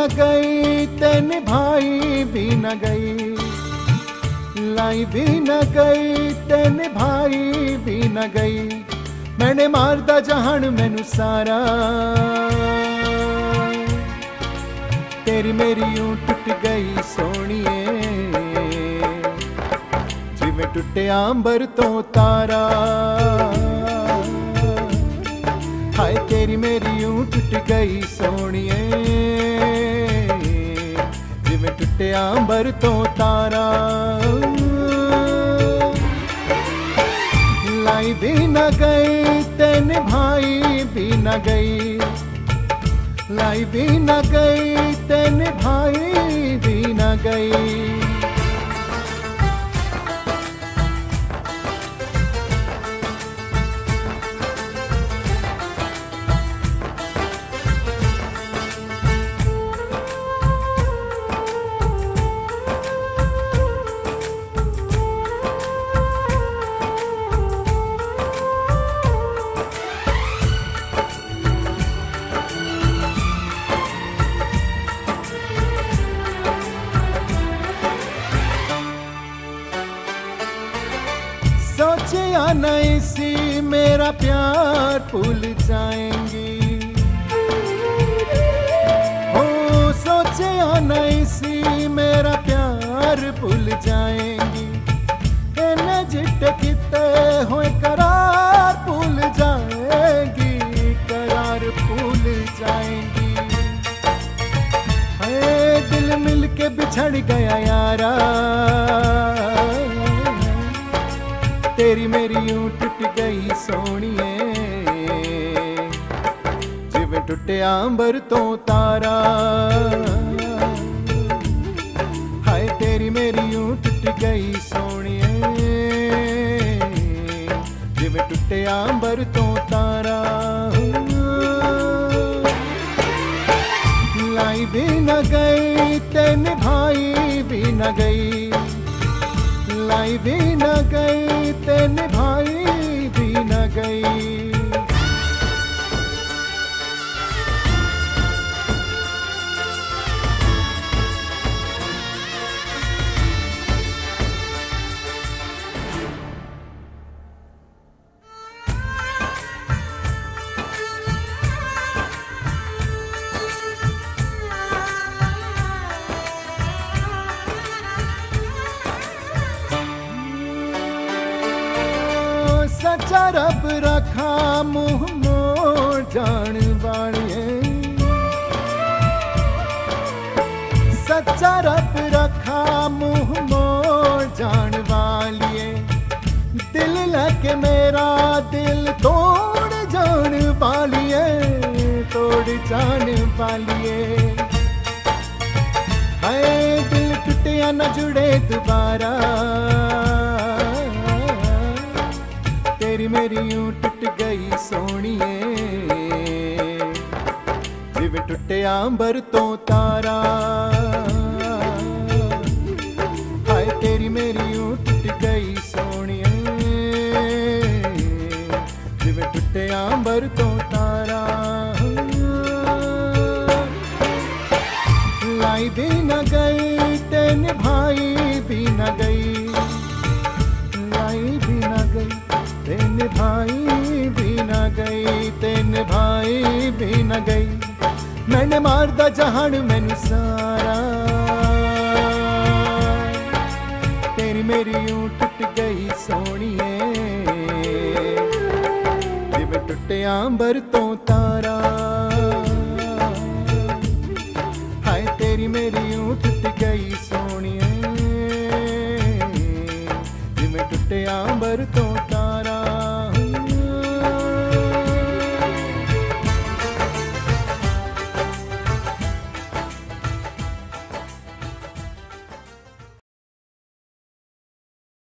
गई ते निभाई भी न गई, लाई भी न गई ते निभाई भी न गई। मैंने मारदा जहान मैनू सारा, तेरी मेरी यूं टुट गई सोहणीए, जिवें टुटिया अंबर तो तारा। हाय तेरी मेरी यूं टुट गई सोहणीए, जिवें टुटिया अंबर तो तारा। लाई भी न गई ते निभाई भी न गई, लाई भी न गई ते निभाई भी न गई। सोचा नहीं सी मेरा प्यार भूल जाएंगी, हो सोचा नहीं सी मेरा प्यार भूल जाएंगी। इन्हें जिट किते हुए करार भूल जाएंगी, करार भूल जाएंगी। है दिल मिल के बिछड़ गया यारा, तेरी मेरी यूं टुट गई सोहणीए, जिवें टुटिया अंबर तो तारा। हाय तेरी मेरी यूं टुट गई सोहणीए, जिवें टुटिया अंबर तो तारा। लाई भी न गई ते निभाई भी न गई, लाई भी न गई ते निभाई भी न गई। सच्चा रब रखा मुँह मोड़ जान वालिए, सच्चा रब रखा मुँह मोड़ जान वालिए। दिल लगे मेरा दिल तोड़ जान वालिए, तोड़ जान वालिए। हाय दिल टूटिया न जुड़े दोबारा, तेरी मेरी यूं टुट गई सोहणीए, जिवें टुटिया अंबर तो तारा। हाय तेरी मेरी यूं टुट गई सोहणीए, जिवें टुटिया अंबर तो तारा। लाई भी न गई ते निभाई भी न गई, लाई भी न गई ते निभाई भी न गई, ते निभाई भी न गई। मैंने मारदा जहान मैनू सारा, तेरी मेरी यूं टुट गई सोहणीए, जिवें टुटिया अंबर तो तारा। हाय तेरी मेरी यूं